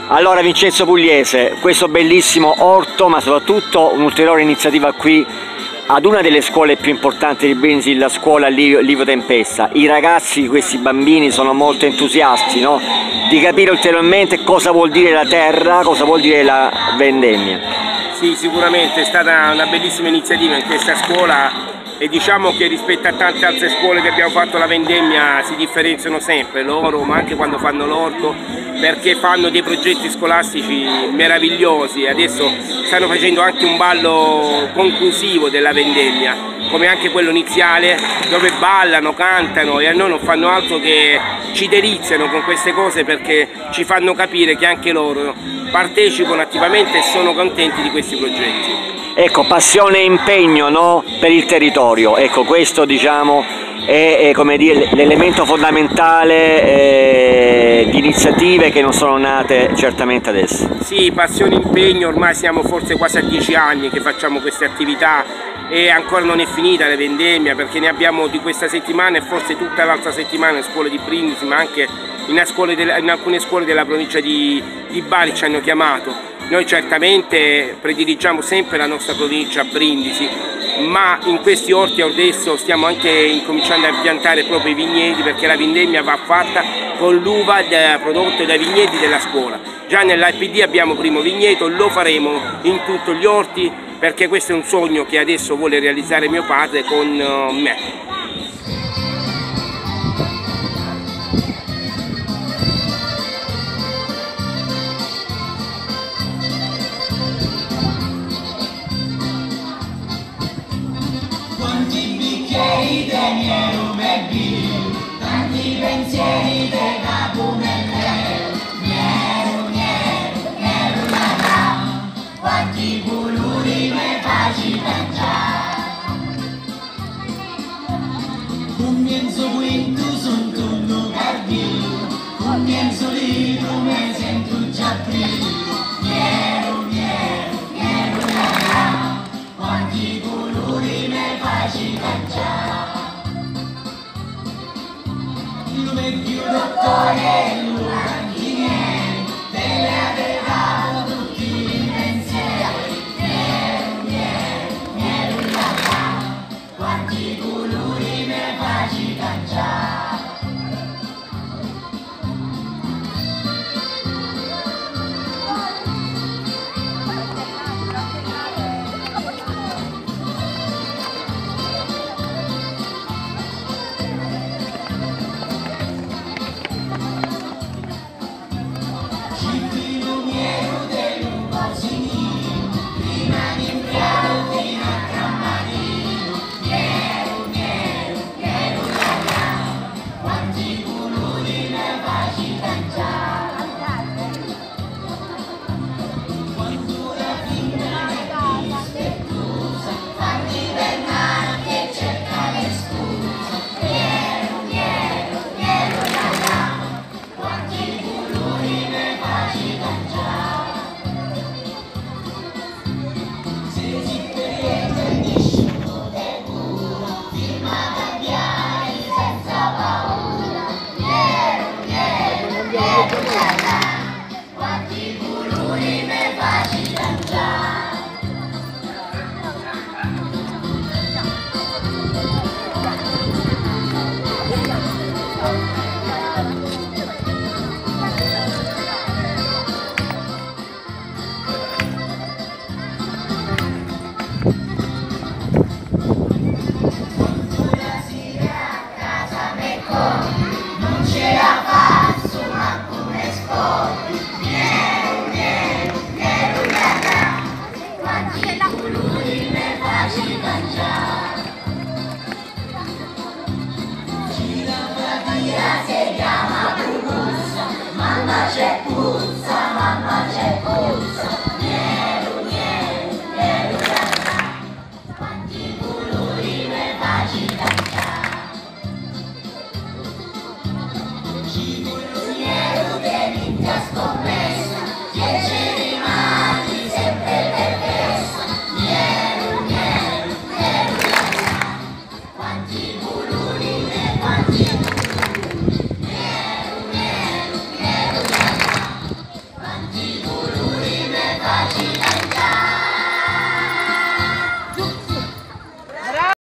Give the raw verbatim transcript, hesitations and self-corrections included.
Allora Vincenzo Pugliese, questo bellissimo orto, ma soprattutto un'ulteriore iniziativa qui ad una delle scuole più importanti di Brindisi, la scuola Livio Tempesta. I ragazzi, questi bambini, sono molto entusiasti, no? Di capire ulteriormente cosa vuol dire la terra, cosa vuol dire la vendemmia. Sì, sicuramente è stata una bellissima iniziativa in questa scuola e diciamo che rispetto a tante altre scuole che abbiamo fatto la vendemmia si differenziano sempre loro, ma anche quando fanno l'orto, perché fanno dei progetti scolastici meravigliosi. Adesso stanno facendo anche un ballo conclusivo della vendemmia, come anche quello iniziale, dove ballano, cantano e a noi non fanno altro che ci deliziano con queste cose, perché ci fanno capire che anche loro partecipano attivamente e sono contenti di questi progetti. Ecco, passione e impegno, no? Per il territorio, ecco, questo diciamo è, è come dire, l'elemento fondamentale eh, di iniziative che non sono nate certamente adesso. Sì, passione e impegno, ormai siamo forse quasi a dieci anni che facciamo queste attività e ancora non è finita la vendemmia, perché ne abbiamo di questa settimana e forse tutta l'altra settimana in scuole di Brindisi, ma anche in, in alcune scuole della provincia di, di Bari ci hanno chiamato. Noi certamente prediligiamo sempre la nostra provincia, Brindisi, ma in questi orti adesso stiamo anche incominciando a piantare proprio i vigneti, perché la vendemmia va fatta con l'uva prodotta dai vigneti della scuola. Già nell'A P D abbiamo primo vigneto, lo faremo in tutti gli orti, perché questo è un sogno che adesso vuole realizzare mio padre con me.